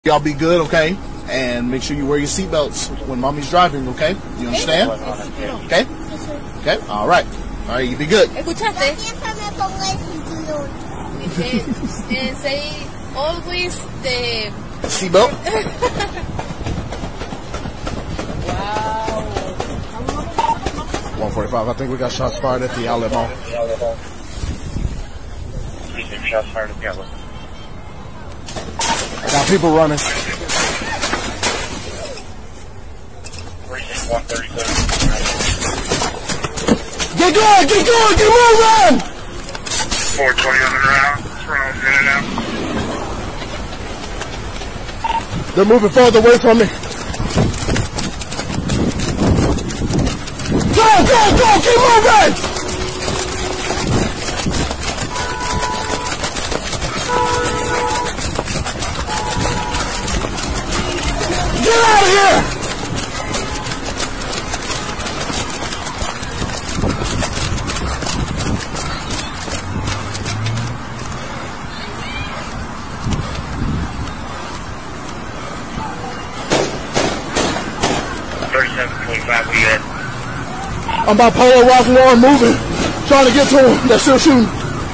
Y'all be good, okay? And make sure you wear your seatbelts when mommy's driving, okay? You understand? Okay? Okay? All right. All right, you be good. Escuchaste? And say always the seatbelt. Wow. 145. I think we got shots fired at the outlet mall. Shots fired at the outlet. I got people running. 137. Get going! Get going! Get moving! 420 on the ground. In and out. They're moving farther away from me. Go! Go! Go! Keep moving! Get out of here! I'm by Polo Ralph Lauren moving, trying to get to him. They're still shooting.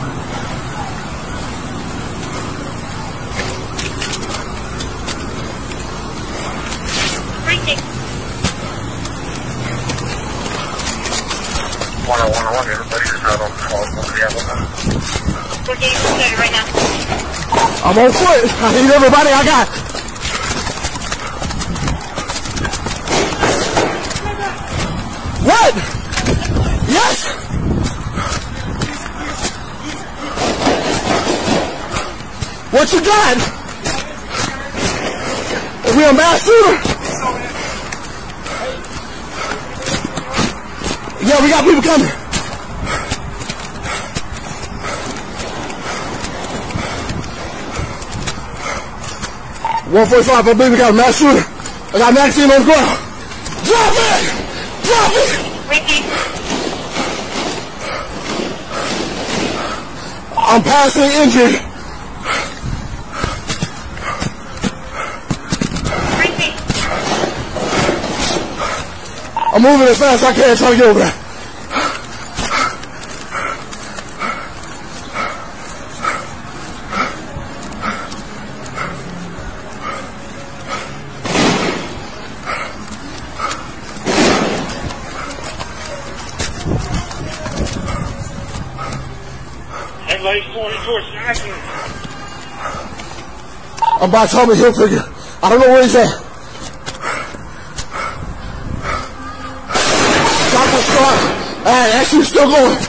Everybody's out on the call. We're getting started right now. I'm on foot. I need everybody I got. What? Yes! What you got? Are we a Massshooter? Yeah, we got people coming. .145, I believe we got a Massshooter. I got Maxine on the ground. Drop it! Drop it! Ricky. I'm passing injured. Ricky. I'm moving as fast as I can, trying to get over there. Everybody's pointing towards Jackson. I'm by Tommy Hilfiger. I don't know where he's at. Stop the start. Alright, actually still going.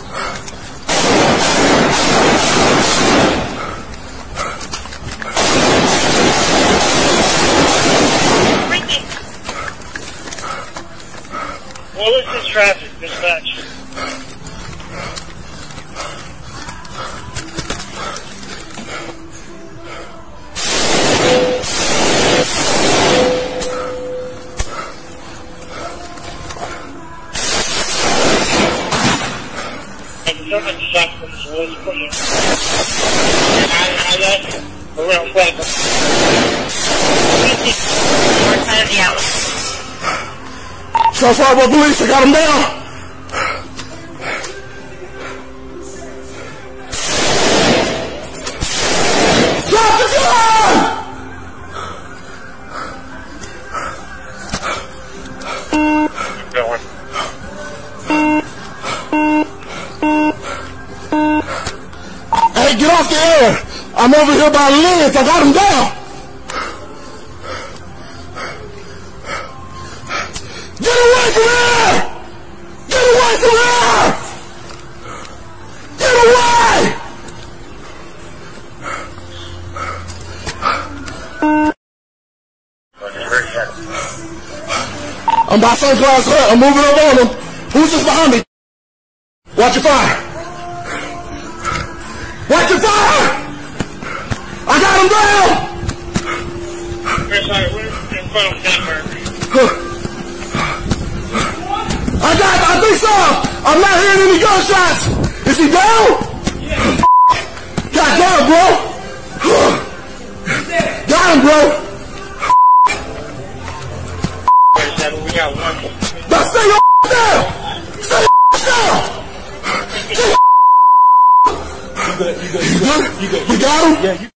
Ricky. Well, this is traffic, dispatch. Shots fired by police, I got him down. Drop the gun! Going. Hey, get off the air! I'm over here by Liz, I got him down! Get away from here! Get away from here! Get away! I'm by Suncloud's hut, I'm moving up on him. Who's just behind me? Watch your fire! Watch your fire! I got him down! We're in front of Denver. I think so! I'm not hearing any gunshots! Is he down? Yeah. God damn, bro! Got down, bro. We got one. Now stay your down. Stay your down. You good? You got him? Yeah.